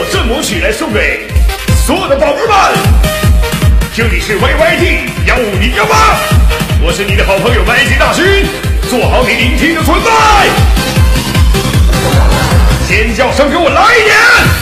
振魔曲来送给所有的宝贝们。这里是 YYT15018，我是你的好朋友麦吉大勋，做好你聆听的准备。尖叫声给我来一点！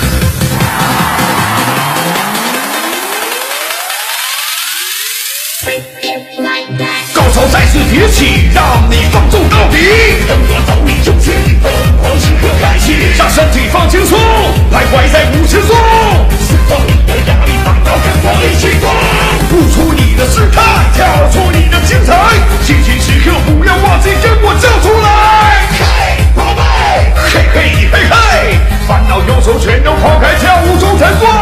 高潮再次迭起，让你放纵到底。等我走你就决定疯狂时刻开启，让身体放轻松，徘徊在50松，释放你的压力，烦恼跟我一起疯，付出你的姿态，跳出你的精彩，心情时刻不要忘记跟我叫出来。嘿，宝贝，嘿嘿嘿嘿，烦恼忧愁全都抛开，跳舞中才对。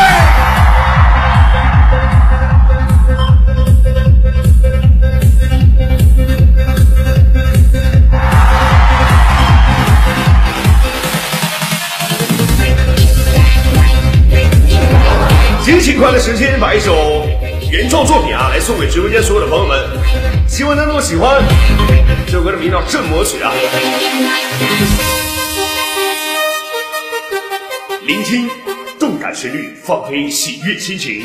激情快乐时间，把一首原创作品来送给直播间所有的朋友们，希望能够喜欢。这首歌的名叫《振魔曲》啊，聆听动感旋律，放飞喜悦心情。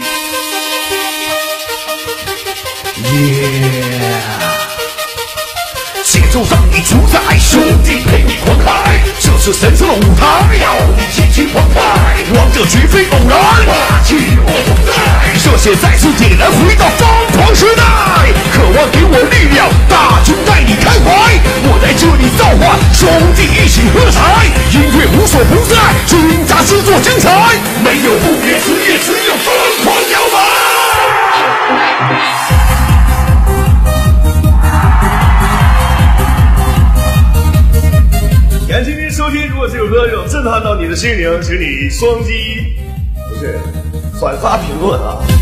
节奏让你主宰，兄弟陪你狂嗨，这是神圣的舞台，要你尽情澎湃，王者绝非偶然，霸气我同在，热血再次点燃，回到疯狂时代，渴望给我力量，大军带你开怀，我在这里召唤兄弟一起喝彩，音乐无所不在，军扎制作精彩，没有不别之夜，只有疯狂摇摆。感谢您收听，如果这首歌有震撼到你的心灵，请你双击不是转发评论啊。